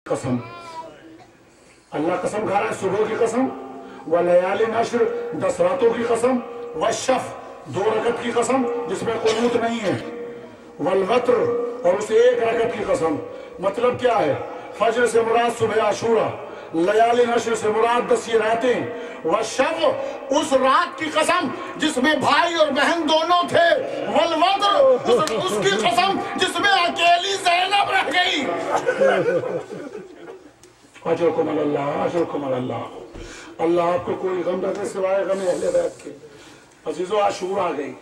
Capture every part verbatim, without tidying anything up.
قسم، اللہ قسم کھا رہا ہے صبح کی قسم، ولیال عشر دس راتوں کی قسم، والشف دو رکعت کی قسم جس میں قنوت نہیں ہے، والوتر اور اسے ایک رکعت کی قسم۔ مطلب کیا ہے؟ فجر سے مراد صبح عاشورہ، لیال عشر سے مراد دس یہ راتیں، والشف اس رات کی قسم جس میں بھائی اور بہن دونوں تھے، والوتر اس, اس کی قسم جس میں اکیلی زینب رہ گئی۔ اجرکم اللہ، اجرکم اللہ۔ اللہ آپ کو کوئی غم نہ دے سوائے غم اہل بیت کے۔ عزیزو عاشور آ گئی،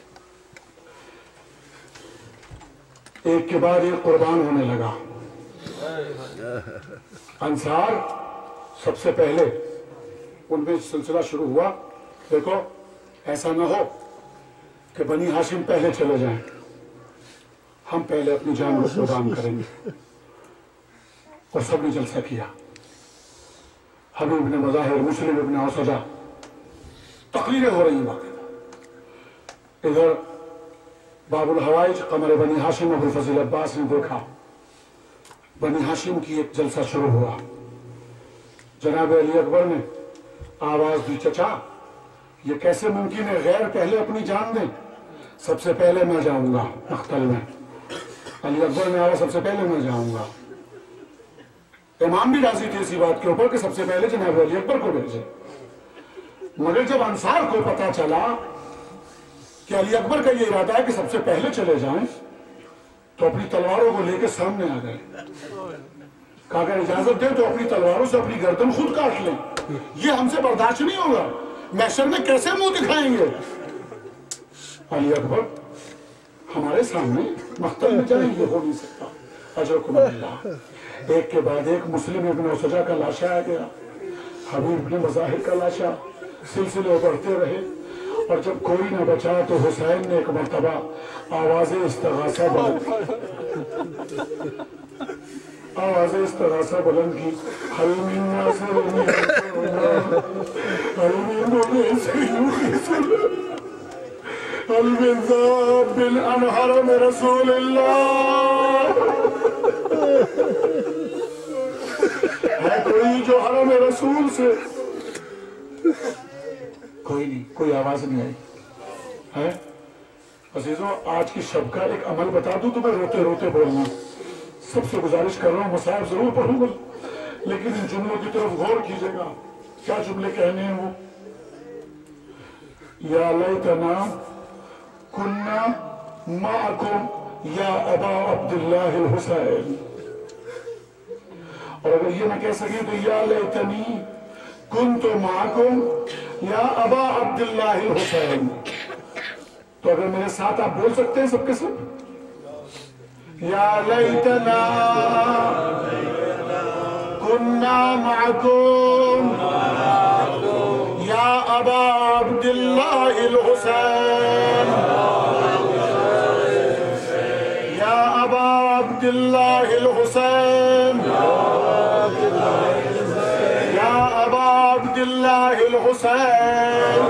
ایک کے بعد ایک قربان ہونے لگا۔ انصار سب سے پہلے ان میں سلسلہ شروع ہوا۔ دیکھو ایسا نہ ہو کہ بنی ہاشم پہلے چلے جائیں، ہم پہلے اپنی جان کو قربان کریں گے، اور سب نے جلسہ کیا۔ حبیب بن مظاہر، مسلم ابن اوسجہ، تقریریں ہو رہی ہیں باقی۔ ادھر باب-ال-حوائج قمر بنی ہاشم ابو الفضل عباس نے دیکھا، بنی ہاشم کی ایک جلسہ شروع ہوا۔ جناب علی اکبر نے آواز دی، چچا یہ کیسے ممکن ہے غیر پہلے اپنی جان دیں؟ سب سے پہلے میں جاؤں گا مقتل میں۔ علی اکبر نے آواز، سب سے پہلے میں جاؤں گا۔ امام بھی راضی تھے اسی بات کے اوپر کہ سب سے پہلے جناب علی اکبر کو بھیجے، مگر جب انصار کو پتا چلا کہ علی اکبر کا یہ ارادہ ہے کہ سب سے پہلے چلے جائیں، تو اپنی تلواروں کو لے کے سامنے آ گئے۔ کہا اگر اجازت دے تو اپنی تلواروں سے اپنی گردن خود کاٹ لیں، یہ ہم سے برداشت نہیں ہوگا، محشر میں کیسے منہ دکھائیں گے؟ علی اکبر ہمارے سامنے مقتل میں جائیں، یہ ہو نہیں سکتا۔ اجرکم اللہ۔ ایک کے بعد ایک مسلم ابن اوسجہ کا لاشا آ گیا، حبیب بن مظاہر کا لاشا، سلسلے بڑھتے رہے، اور جب کوئی نہ بچا تو حسین نے ایک مرتبہ آواز استغاثہ بلند کی، آواز استغاثہ بلند کی، حل من ناصر حل من ناصر حل من ذاب عن حرم رسول اللہ، ہے کوئی جو حرم رسول سے؟ کوئی نہیں، کوئی آواز نہیں آئی ہے۔ عزیزو آج کی شب کا ایک عمل بتا دوں تو میں روتے روتے بولنا، سب سے گزارش کر رہا ہوں مصائب ضرور پڑھوں گا لیکن ان جملوں کی طرف غور کیجئے گا۔ کیا جملے کہنے ہیں وہ؟ یا لیتنا کننا معکم یا ابا عبداللہ الحسین، اور اگر یہ نہ کہہ سکیں تو یا لیتنی کنت معکم یا ابا عبداللہ الحسین۔ تو اگر میرے ساتھ آپ بول سکتے ہیں سب کے سب، یا لیتنا کننا معکم یا ابا عبداللہ الحسین، یا ابا عبداللہ الحسین، یا ابا عبداللہ الحسین۔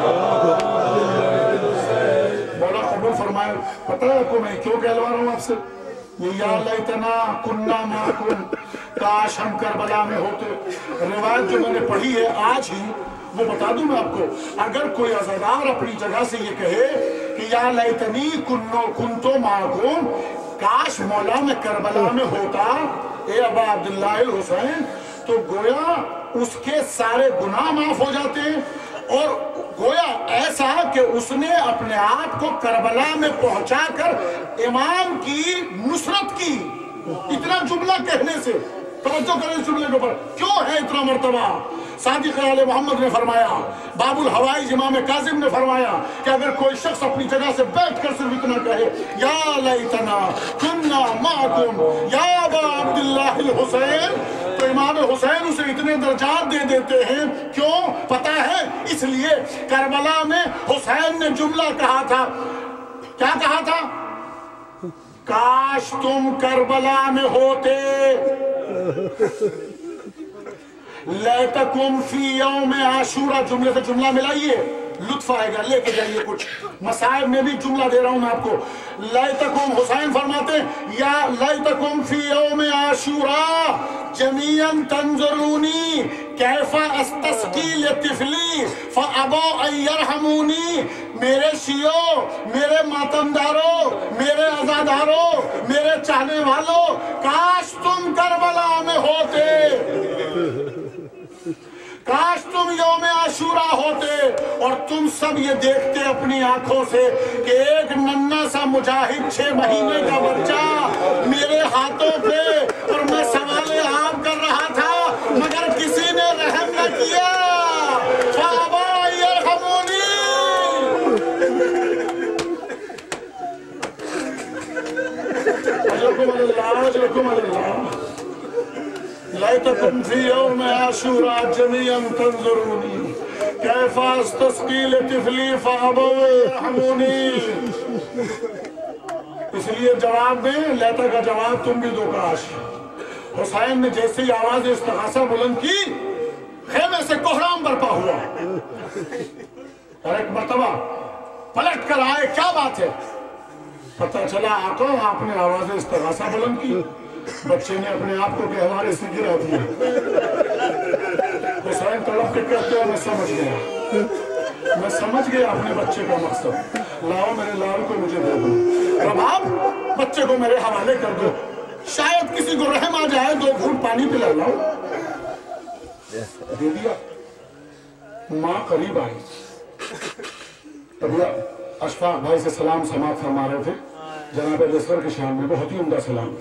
مولا قبول فرمائے۔ پتہ ہے آپ کو میں کیوں کہلوا رہا ہوں آپ سے؟ یہ یا لیتنا کننا معکم، کاش ہم کربلا میں ہوتے۔ روایت جو میں نے پڑھی ہے آج ہی وہ بتا دوں میں آپ کو، اگر کوئی عزادار اپنی جگہ سے یہ کہے کہ یا لیتنی کنو کنتو معکم، کاش مولا میں کربلا میں ہوتا اے ابا عبداللہ الحسین، تو گویا اس کے سارے گناہ معاف ہو جاتے ہیں، اور گویا ایسا کہ اس نے اپنے آپ کو کربلا میں پہنچا کر امام کی نصرت کی۔ اتنا جملہ کہنے سے توجہ کریں اس جملے کے اوپر، کیوں ہے اتنا مرتبہ؟ صادق آل محمد نے فرمایا، باب-ال-حوائج امام کاظم نے فرمایا کہ اگر کوئی شخص اپنی جگہ سے بیٹھ کر صرف اتنا کہے یا لیتنا کننا معکم یا ابا عبداللہ الحسین، تو امام حسین اسے اتنے درجات دے دیتے ہیں۔ کیوں؟ پتہ ہے؟ اس لیے کربلا میں حسین نے جملہ کہا تھا، کیا کہا تھا؟ کاش تم کربلا میں ہوتے، لیتکم فی یوم عاشورہ، جملے سے جملہ ملائیے، لطف آئے گا. لے کے جائیے کچھ مصائب میں بھی جملہ دے رہا ہوں میں آپ کو. لیتکم حسین فرماتے ہیں یا لیتکم فی یوم عاشوراء جمیعا تنظرونی کیف استسقی لطفلی فابوا ان یرحمونی. میرے شیعوں، میرے ماتمداروں، میرے عزاداروں، میرے چاہنے والوں، کاش تم کربلا میں ہوتے، کاش تم یوم عاشوراء ہوتے اور تم سب یہ دیکھتے اپنی آنکھوں سے کہ ایک ننھا سا مجاہد چھ مہینے کا بچہ میرے ہاتھوں پہ اور میں سوال عام کر رہا تھا مگر کسی نے رحم نہ کیا. فابوا ان یرحمونی. اجرکم اللہ، اجرکم اللہ. لیتکم فی یوم عاشوراء جمیعا تنظرونی کیف استسقی لطفلی فابوا ان یرحمونی. اس لیے جواب میں لیتا کا جواب تم بھی دو کاش. حسین نے جیسے ہی آواز استغاثہ بلند کی خیمے سے کوہرام برپا ہوا اور ایک مرتبہ پلٹ کر آئے. کیا بات ہے؟ پتہ چلا آقا آپ نے آواز استغاثہ بلند کی، بچے نے اپنے آپ کو گہوارے سے گرا دیا. حسین تڑپ کے کہتے ہیں میں سمجھ گیا، میں سمجھ گیا اپنے بچے کا مقصد. لاؤ میرے لال کو مجھے دے دو. رباب بچے کو میرے حوالے کر دو، شاید کسی کو رحم آ جائے، دو گھونٹ پانی پلا لاؤ. دے دیا. ماں قریب آئی. طبیعہ اشفاق بھائی سے سلام سماعت فرما رہے تھے جناب اصغر کے شان میں، بہت ہی عمدہ سلام.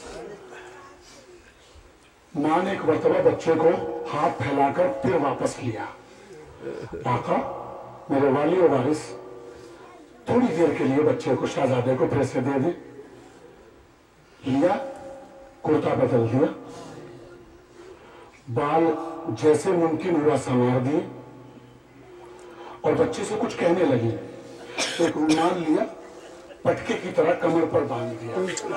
ماں نے ایک مرتبہ بچے کو ہاتھ پھیلا کر پھر واپس لیا. آقا میرے والی و وارث تھوڑی دیر کے لیے بچے کو شہزادے کو پھر سے دے دیں. لیا، کرتا بدل دیا، بال جیسے ممکن ہوا سنوار دیے اور بچے سے کچھ کہنے لگی. ایک رومال لیا، پٹکے کی طرح کمر پر باندھ دیا.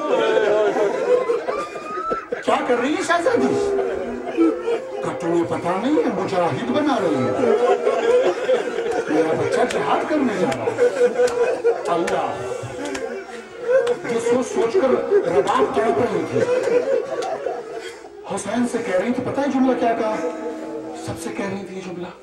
کیا کر رہی ہے شہزادی؟ کہ تمہیں پتا نہیں ہے مجاہد بنا رہی ہے، میرا بچہ جہاد کرنے جا رہا ہے. اللہ، یہ سوچ سوچ کر رباب تڑپ رہی تھی. حسین سے کہہ رہی تھی، پتہ ہے جملہ کیا کہا؟ سب سے کہہ رہی تھی یہ جملہ،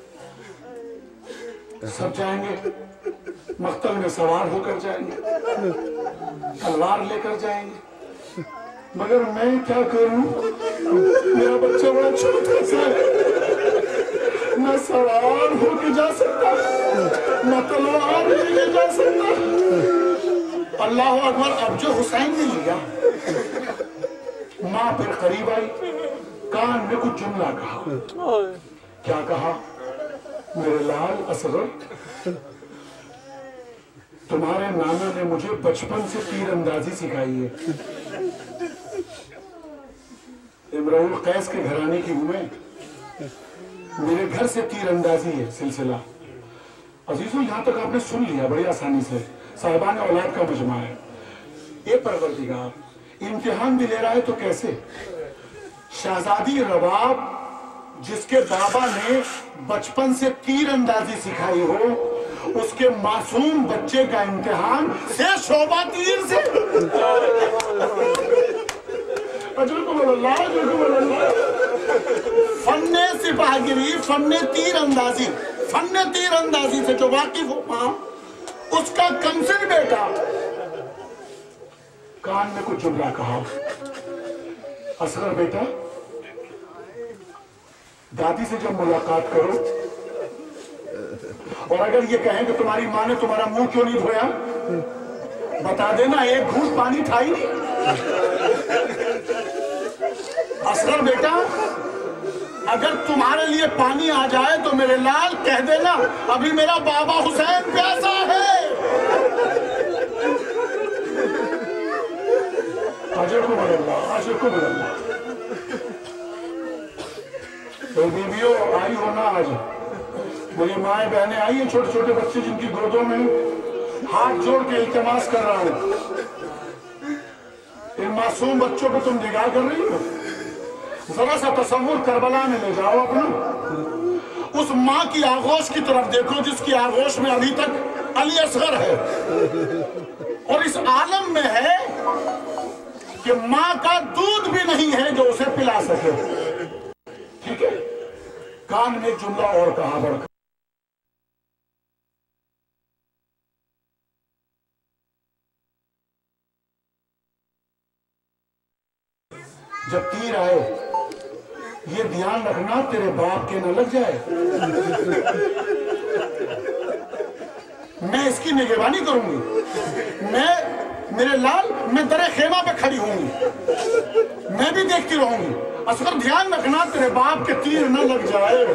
سب جائیں گے مقتل میں سوار ہو کر جائیں گے، تلوار لے کر جائیں گے، مگر میں کیا کروں؟ میرا بچہ بڑا چھوٹا سا ہے، نہ سوار ہو کے جا سکتا، نہ تلوار لے کے جا سکتا. اللہ اکبر. اب جو حسین نے لیا، ماں پھر قریب آئی، کان میں کچھ جملہ کہا. کیا کہا؟ میرے لال اصغر، تمہارے نانا نے مجھے بچپن سے تیر اندازی سکھائی ہے. امرؤ القیس کے گھرانے کی ہوں میں، میرے گھر سے تیر اندازی ہے سلسلہ. عزیزو یہاں تک آپ نے سن لیا بڑی آسانی سے، صاحبان اولاد کا مجمع ہے. اے پروردگار، امتحان بھی لے رہا ہے تو کیسے؟ شہزادی رباب جس کے بابا نے بچپن سے تیر اندازی سکھائی ہو، اس کے معصوم بچے کا امتحان سے شعبہ تیر سے. فن سپاہ گری، فن تیر اندازی، فن تیر اندازی سے جو واقف ہو ماں، اس کا کمسن بیٹا کان میں کچھ جملہ کہا. اصغر بیٹا، دادی سے جب ملاقات کرو اور اگر یہ کہیں کہ تمہاری ماں نے تمہارا منہ کیوں نہیں دھویا، بتا دینا ایک گھونٹ پانی تھا ہی نہیں. اصغر بیٹا، اگر تمہارے لیے پانی آ جائے تو میرے لال کہہ دینا ابھی میرا بابا حسین پیاسا ہے. اجر کو بڑھ اللہ، اجر کو بڑھ اللہ. تو بیویوں آئی ہونا آج، میری مائیں بہنیں آئی ہیں، چھوٹے چھوٹے بچے جن کی گودوں میں ہاتھ جوڑ کے التماس کر رہا ہوں. ان معصوم بچوں کو تم نگاہ کر رہی ہو؟ ذرا سا تصور کربلا میں لے جاؤ اپنا اس ماں کی آغوش کی طرف دیکھو جس کی آغوش میں ابھی تک علی اصغر ہے، اور اس عالم میں ہے کہ ماں کا دودھ بھی نہیں ہے جو اسے پلا سکے. ٹھیک ہے، کان میں جملہ اور کہا بڑھ کر، جب تیر آئے یہ دھیان رکھنا تیرے باپ کے نہ لگ جائے. میں اس کی نگہبانی کروں گی، میں میرے لال میں در خیمہ پہ کھڑی ہوں گی، میں بھی دیکھتی رہوں گی. اصغر دھیان رکھنا تیرے باپ کے تیر نہ لگ جائے.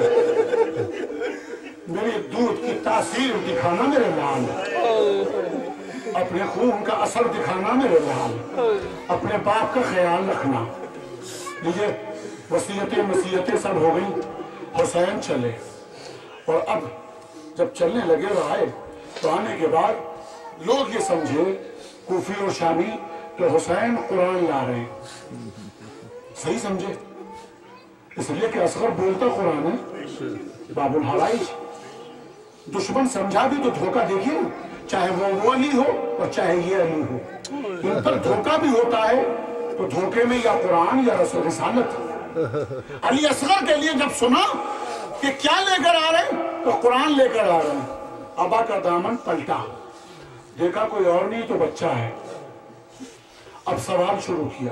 میرے دودھ کی تاثیر دکھانا میرے لال، اپنے خون کا اثر دکھانا میرے لال، اپنے باپ کا خیال رکھنا. یہ وصیتیں وصیتیں سب ہو گئی. حسین چلے، اور اب جب چلنے لگے اور آئے تو آنے کے بعد لوگ یہ سمجھے کوفی اور شامی کہ حسین قرآن لا رہے ہیں. صحیح سمجھے، اس لیے کہ اصغر بولتا قرآن ہے. باب-ال-حوائج دشمن سمجھا بھی تو دھوکہ دیکھیے، چاہے وہ وہ علی ہو اور چاہے یہ علی ہو، ان پر دھوکہ بھی ہوتا ہے. تو دھوکے میں یا قرآن یا رسول رسالت. علی اصغر کے لیے جب سنا کہ کیا لے کر آ رہے ہیں تو قرآن لے کر آ رہے ہیں. ابا کا دامن پلٹا، دیکھا کوئی اور نہیں تو بچہ ہے. اب سوال شروع کیا،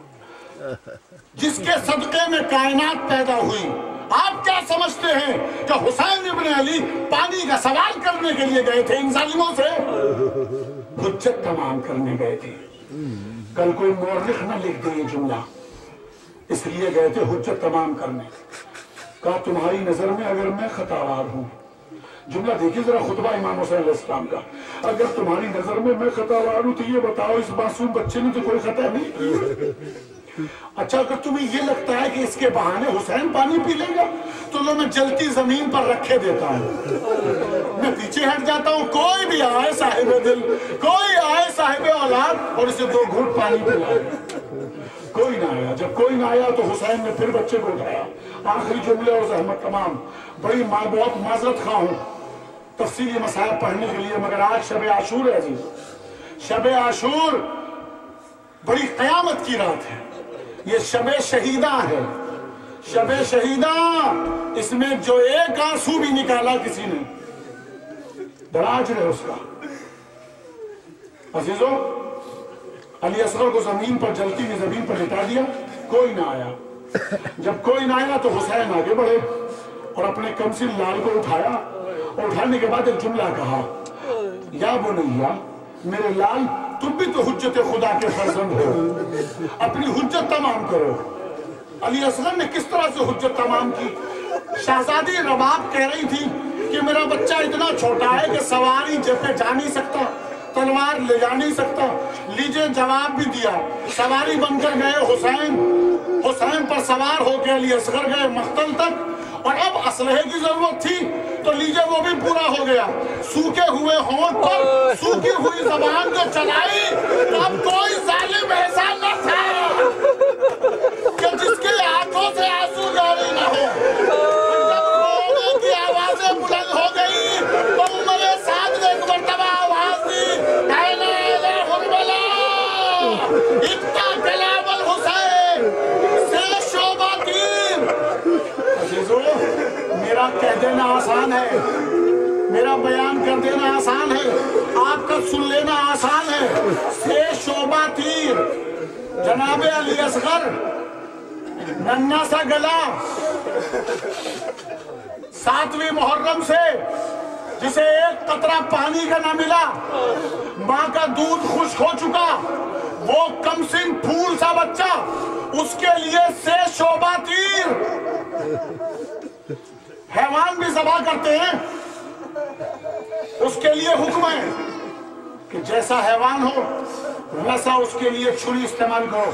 جس کے صدقے میں کائنات پیدا ہوئی، آپ کیا سمجھتے ہیں کہ حسین ابن علی پانی کا سوال کرنے کے لیے گئے تھے ان ظالموں سے؟ حجت تمام کرنے گئے تھے. کل کوئی مورخ نہ لکھ دے یہ جملہ، اس لیے گئے تھے حجت تمام کرنے. کہا تمہاری نظر میں اگر میں خطاوار ہوں، جملہ دیکھیے ذرا خطبہ امام حسین علیہ السلام کا، اگر تمہاری نظر میں میں خطاوار ہوں تو یہ بتاؤ اس معصوم بچے نے تو کوئی خطا نہیں. اچھا اگر تمہیں یہ لگتا ہے کہ اس کے بہانے حسین پانی پی لے گا تو لو میں جلتی زمین پر رکھے دیتا ہوں، میں پیچھے ہٹ جاتا ہوں. کوئی بھی آئے صاحب دل، کوئی آئے صاحب اولاد اور اسے دو گھونٹ پانی پلائے. کوئی نہ آیا. جب کوئی نہ آیا تو حسین نے پھر بچے کو اٹھایا. آخری جملے اور زحمت تمام. بڑی ماں بہت معذرت خواہ ہوں تفصیلی مسائل پڑھنے کے لیے، مگر آج شب عاشور ہے. عزیز شب عاشور بڑی قیامت کی رات ہے. یہ شب شہیدہ ہے. شب شہیدہ، اس میں جو ایک آنسو بھی نکالا کسی نے بڑا اجر ہے اس کا. عزیزو، علی اصغر کو زمین پر جلتی ہوئی زمین پر لٹا دیا. کوئی نہ آیا. جب کوئی نہ آیا تو حسین آگے بڑھے اور اپنے کمسل لال کو اٹھایا، اور اٹھانے کے بعد ایک جملہ کہا، یا بنیا میرے لال تم بھی تو حجت خدا کے فرزند ہو، اپنی حجت تمام کرو. علی اصغر نے کس طرح سے حجت تمام کی؟ شہزادی رباب کہہ رہی تھی کہ میرا بچہ اتنا چھوٹا ہے کہ سواری جب پہ جا نہیں سکتا، تلوار لے جا نہیں سکتا. لیجے جواب بھی دیا. سواری بن کر گئے حسین، حسین پر سوار ہو کے علی اصغر گئے مقتل تک، اور اب اسلحے کی ضرورت تھی تو لیجے وہ بھی پورا ہو گیا. سوکھے ہوئے ہونٹ پر سوکھی ہوئی زبان جو چلائی، اب کوئی ظالم ایسا نہ تھا کہ جس کے آنکھوں سے آنسو جاری نہ ہو. جب رونے کی آوازیں بلند ہو گئی تو عمر سعد نے ایک مرتبہ آواز دی، اے لیلہ حرملہ اتنا کلام الحسین سے شعبہ تیر. عزیزو، میرا کہہ دینا آسان ہے، میرا بیان کر دینا آسان ہے، آپ کا سن لینا آسان ہے. سے شعبہ تیر، جناب علی اصغر ننھا سا گلا ساتویں محرم سے جسے ایک قطرہ پانی کا نہ ملا، ماں کا دودھ خشک ہو چکا، وہ کمسن پھول سا بچہ، اس کے لیے سے شعبہ تیر. حیوان بھی ذبح کرتے ہیں، اس کے لیے حکم ہے کہ جیسا حیوان ہو ویسا اس کے لیے چھری استعمال کرو.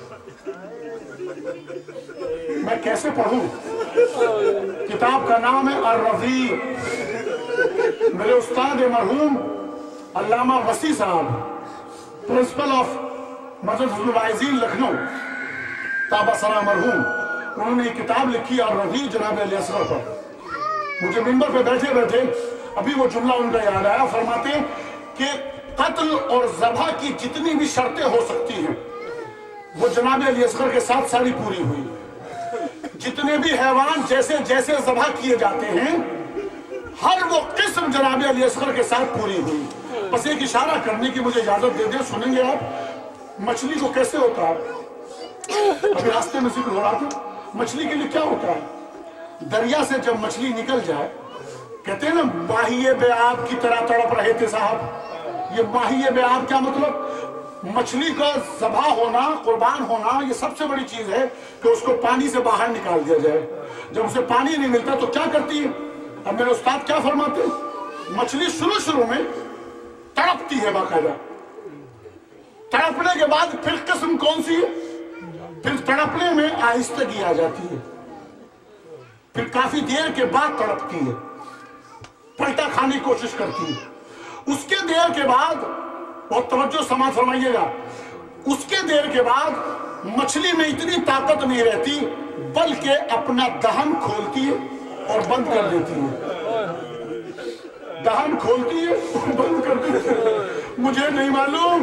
میں کیسے پڑھوں؟ کتاب کا نام ہے الرضی. میرے استاد مرحوم علامہ وسیع صاحب، پرنسپل آف مدرسۃ الواعظین لکھنؤ، تابع سرا مرحوم، انہوں نے ایک کتاب لکھی الرضی جناب علی اصغر پر. मुझे मिंबर पे बैठे बैठे अभी वो जुमला उनका याद आया। फरमाते कि कत्ल और ज़बह की जितनी भी शर्तें हो सकती हैं वो जनाब अली असगर के साथ सारी पूरी हुई। जितने भी हैवान जैसे जैसे ज़बह किए जाते हैं हर वो किस्म जनाब अली असगर के साथ पूरी हुई। बस एक इशारा करने की मुझे इजाजत दे दे, सुनेंगे आप मछली को कैसे होता है? अभी रास्ते में जिक्र हो रहा था, मछली के लिए क्या होता है? दरिया से जब मछली निकल जाए, कहते हैं ना माहिए बेआब की तरह तड़प रहे थे साहब। ये माहिए बेआब क्या मतलब? मछली का ज़बह होना, कुर्बान होना, ये सबसे बड़ी चीज है कि उसको पानी से बाहर निकाल दिया जाए। जब उसे पानी नहीं मिलता तो क्या करती है? अब मेरे उस्ताद क्या फरमाते हैं, मछली शुरू शुरू में तड़पती है बाकायदा, तड़पने के बाद फिर किस्म कौन सी है? फिर तड़पने में आहिस्तगी आ जाती है, फिर काफी देर के बाद तड़पती है, पलटा खाने की कोशिश करती है। उसके देर के बाद, और तवज्जो समाज फरमाइएगा, उसके देर के बाद मछली में इतनी ताकत नहीं रहती बल्कि अपना दहन खोलती है और बंद कर देती है। दहन खोलती है और बंद कर देती है। मुझे नहीं मालूम,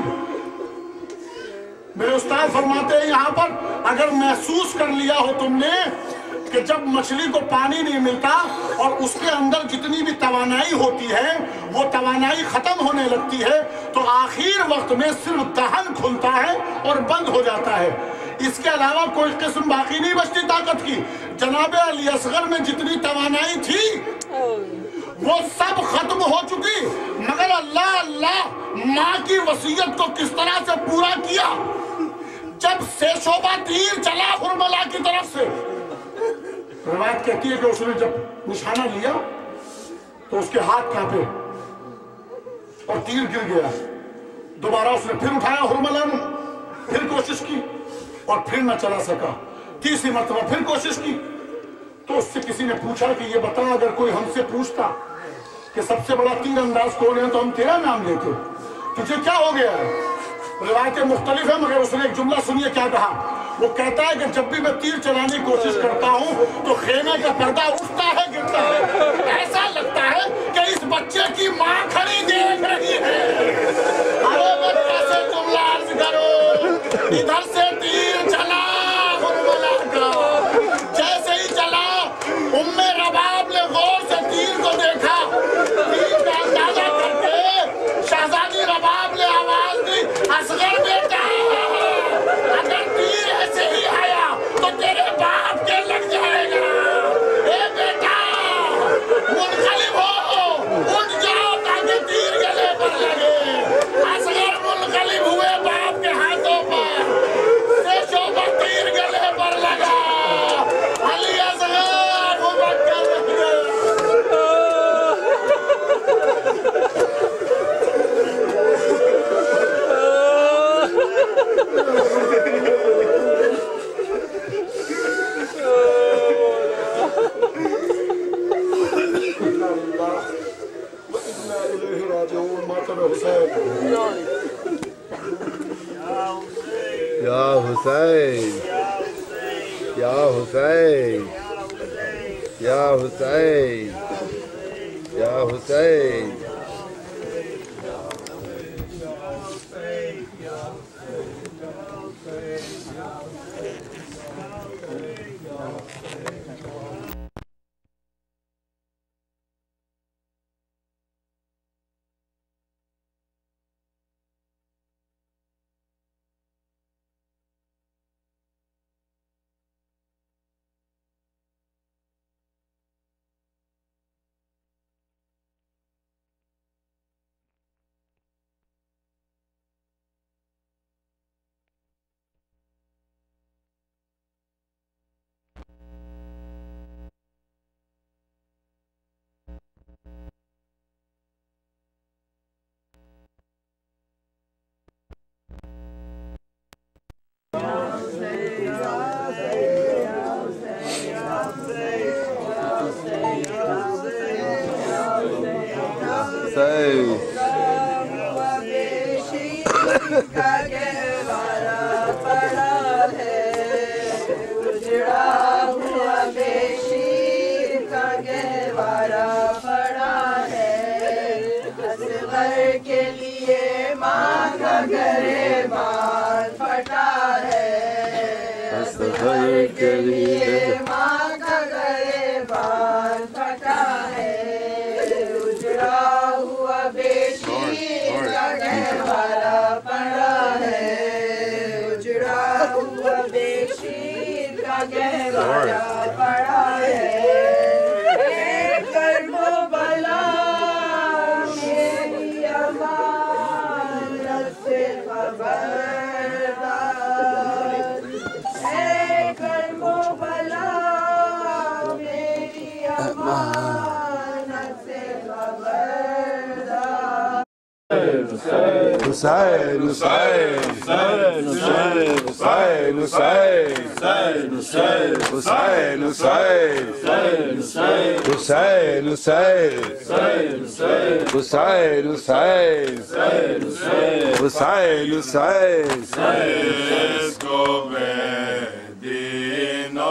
मेरे उस्ताद फरमाते हैं यहाँ पर अगर महसूस कर लिया हो तुमने कि जब मछली को पानी नहीं मिलता और उसके अंदर जितनी भी तवानाई होती है वो तवानाई खत्म होने लगती है तो आखिर वक्त में सिर्फ दहन खुलता है और बंद हो जाता है। इसके अलावा कोई किस्म बाकी नहीं बचती ताकत की। जनाबे अली असगर में जितनी तवानाई थी वो सब खत्म हो चुकी, मगर अल्लाह अल्लाह माँ की वसीयत को किस तरह से पूरा किया। जब सेशोबा तीर चला हुरमला की तरफ से, रिवायत कहती है कि उसने जब निशाना लिया तो उसके हाथ कांपे और तीर गिर गया। दोबारा उसने फिर उठाया हुरमला ने, फिर कोशिश की और फिर न चला सका। तीसरी मरतबा फिर कोशिश की तो उससे किसी ने पूछा कि ये बता, अगर कोई हमसे पूछता कि सबसे बड़ा तीर अंदाज कौन है तो हम तेरा नाम लेते, तुझे क्या हो गया है? रिवायतें मुख्तलिफ है मगर उसने एक जुमला सुनिए क्या कहा। वो कहता है कि जब भी मैं तीर चलाने की कोशिश करता हूँ तो खेमे का पर्दा उठता है गिरता है, ऐसा लगता है कि इस बच्चे की माँ खड़ी देख रही है। अरे मैं कैसे जुमला अर्ज करूं? इधर से तीर चला हुरमला का, जैसे ही चला उम्मे रबाब ने गौर से तीर को देखा, तीर का अंदाजा करके शहजादी रबाब ने आवाज दी, असगर बेटा अगर तीर ऐसे ही आया तो तेरे बाप के लग जाएगा। ए बेटा मुनकलिब हो, उठ जाओ ताकि तीर गले पर लगे। असगर मुनकलिब हुए बाप के हाथों पर, सेशोबा तीर गले पर लगा। अली असगर मुबक्कर रह गए। या हुसैन, या हुसैन, या हुसैन, या हुसैन। उजड़ा हुआ बेशीर का गहवारा लिए माँ का गरीबान फटा है, उजड़ा हुआ बेशीर का गहवारा पड़ा है, उजड़ा हुआ बेशीर का गहवारा पड़ा है। कर्मो भला मेरी अमानत से खबरदार, है कर्मो भला मेरी अमानत से खबरदार। Hussein, Hussein, Hussein, Hussein, Hussein, Hussein, Hussein, Hussein, Hussein, Hussein, Hussein, Hussein, Hussein, Cisco Medina,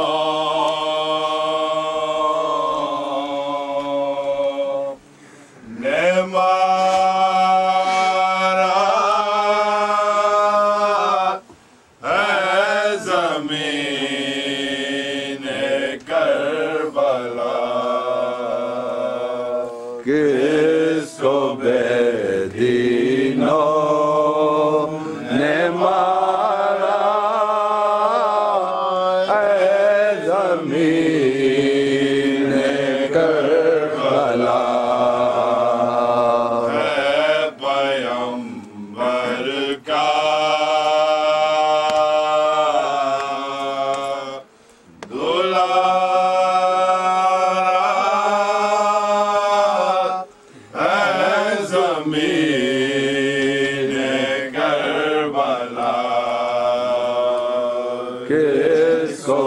Nema. किसको बेदीनों ने मारा ऐ ज़मीन करबला, है पैगंबर का किसको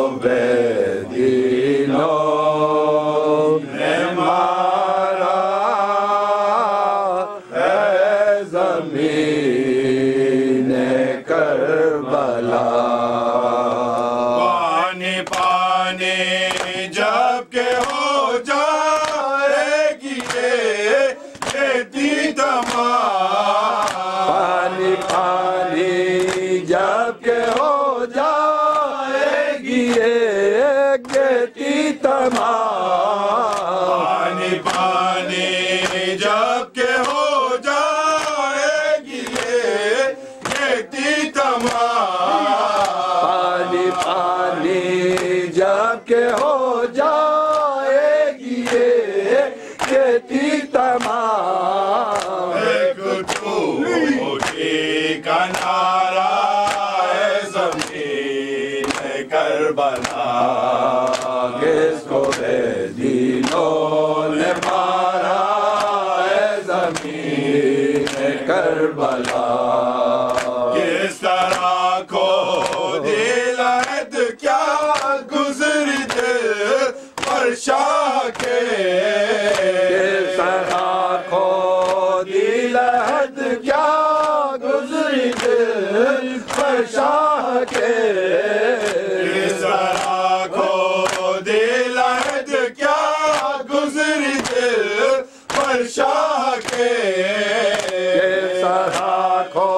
बेदीनों ने मारा है ज़मीन करबला। पानी पानी जब के हो जाएगी ये खेती तमाम, पानी पानी जब के हो जाएगी ये खेती तमाम, पानी पानी जब के हो जाएगी ये खेती तमाम, पानी पानी जब के हो जाएगी ये खेती तमाम। एक टूटी का नारा है ज़मीन करबला, किसको बेदीनों ने मारा है ज़मीन करबला। किस तरह को दिलहद क्या गुज़री दिल पर शाह के, किस तरह को दिलहद क्या गुज़री दिल पर शाह के, किस तरह को दिलहद क्या गुज़री दिल पर शाह के, किस तरह को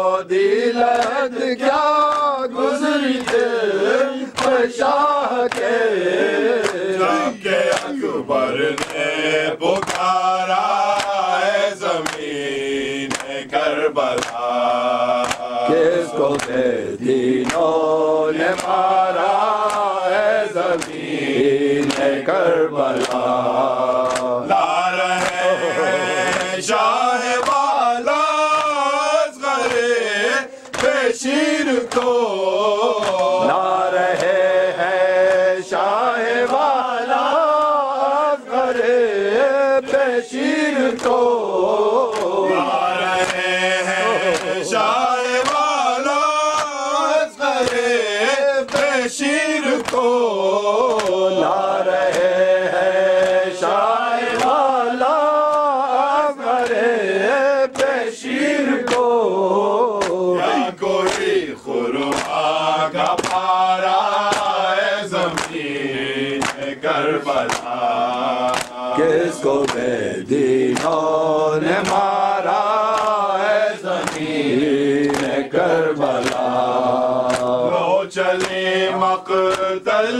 दिलहद क्या गुज़री दिल पर शाह के। जबकि अकबर ने पुकारा है ज़मीन करबला, किसको बेदीनों ने मारा है ज़मीन करबला। ला रहे हैं शाह वाला असग़रे बेशीर को, ला रहे हैं शाह वाला असग़रे बेशीर को, ला रहे हैं शाह वाला असग़रे बेशीर को, ला रहे हैं शाह वाला असग़रे बेशीर को। या कोई खुरमा का पारा है ज़मीन करबला, किसको बेदीनों ने मारा है ज़मीन करबला। लो चले मक़तल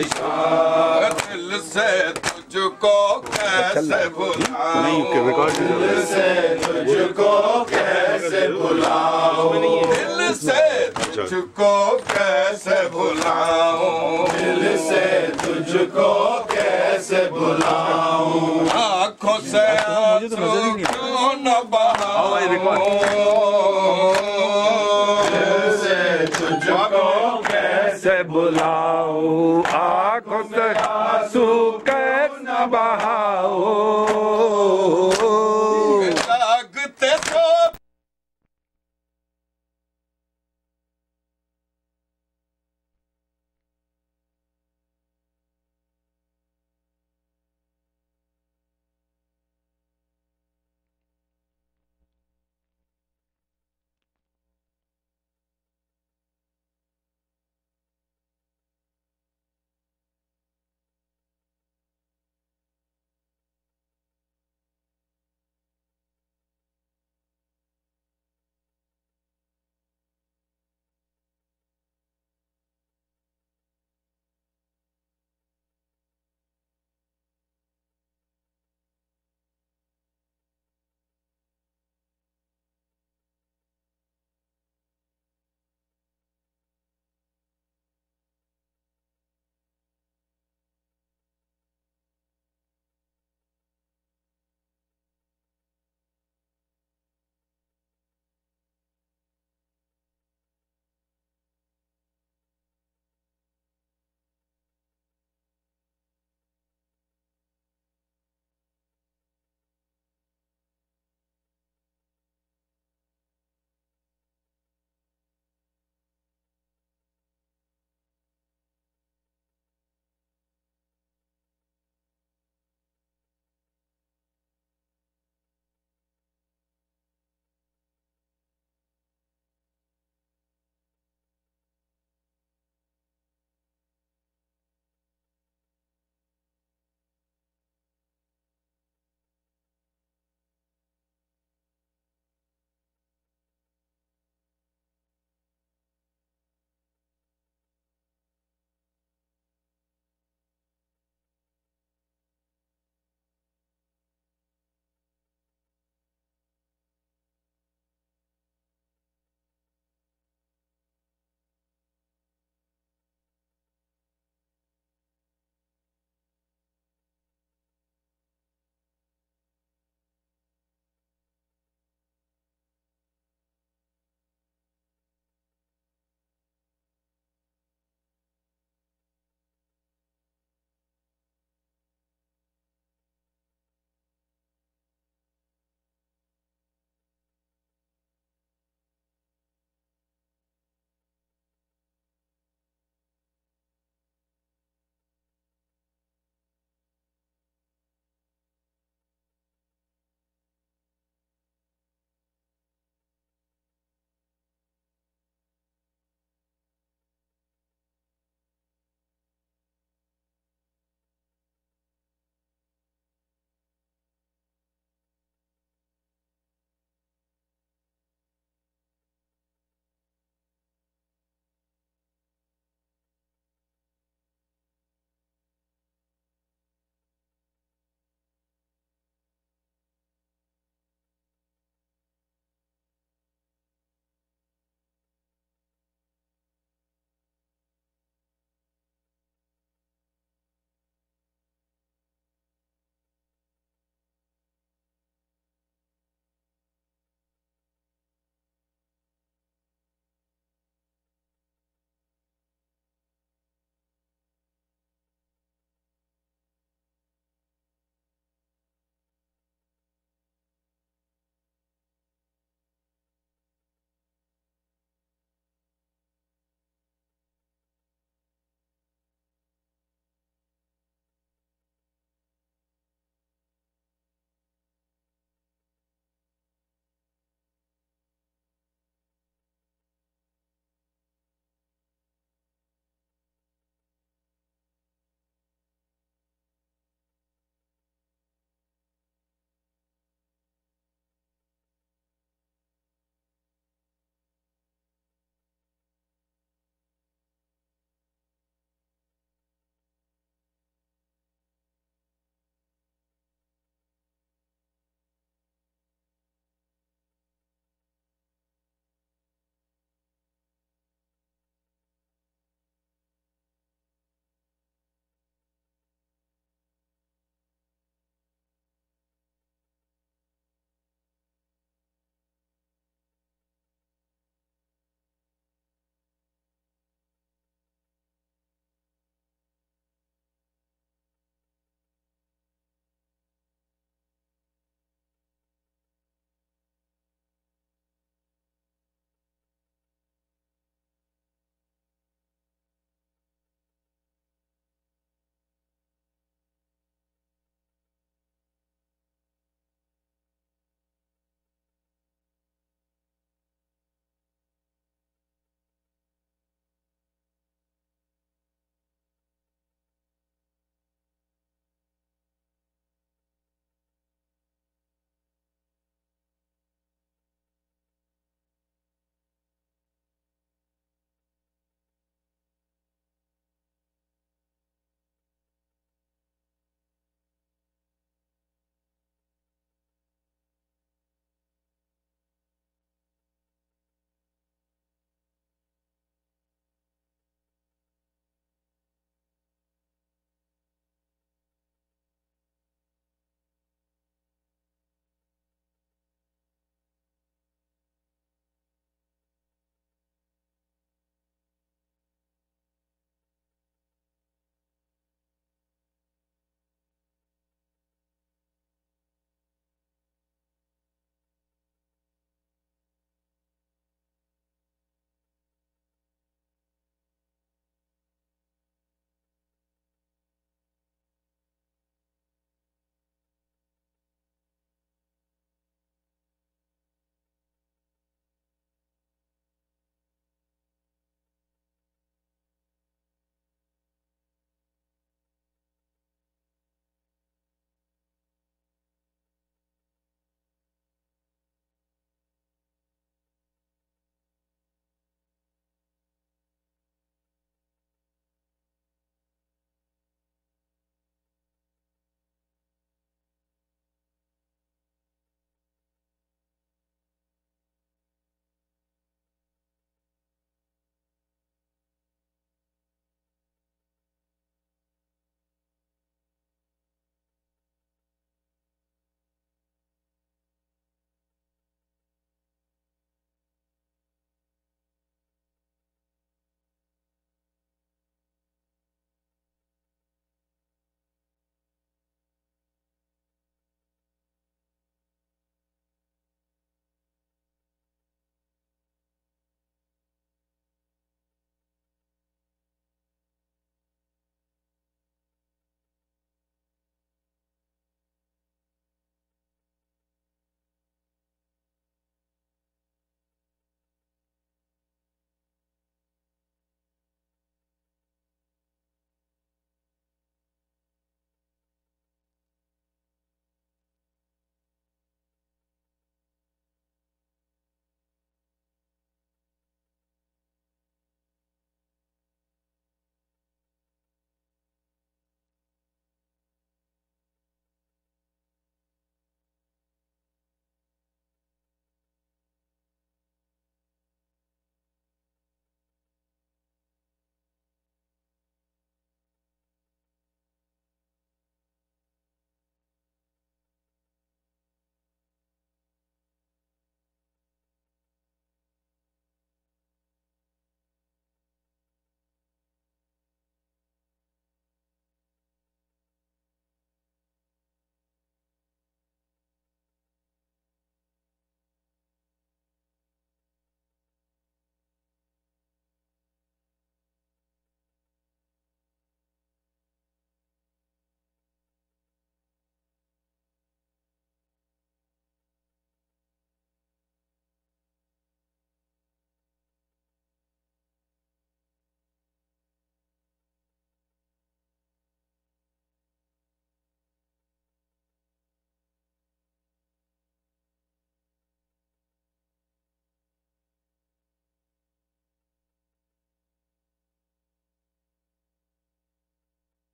शान, दिल से तुझको कैसे भुलाऊं, दिल से तुझको कैसे भुलाऊं, दिल से तुझको कैसे भुलाऊं, दिल से तुझको कैसे भुलाऊं, आँखों से आंसू क्यों न बहाऊं, दिल से तुझको कैसे बुलाऊं, आँखों से आंसू कैसे न बहाऊं।